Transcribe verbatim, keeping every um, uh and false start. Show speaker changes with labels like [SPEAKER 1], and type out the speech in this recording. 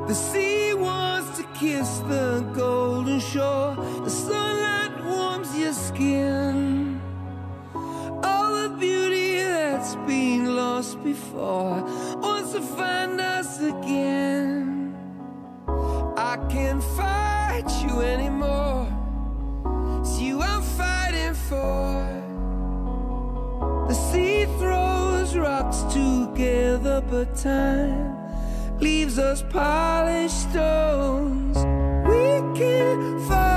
[SPEAKER 1] The sea wants to kiss the golden shore. The sunlight warms your skin. All the beauty that's been lost before wants to find us again. I can't fight you anymore. It's you I'm fighting for. The sea throws rocks together, but time leaves us polished stones. We can fight.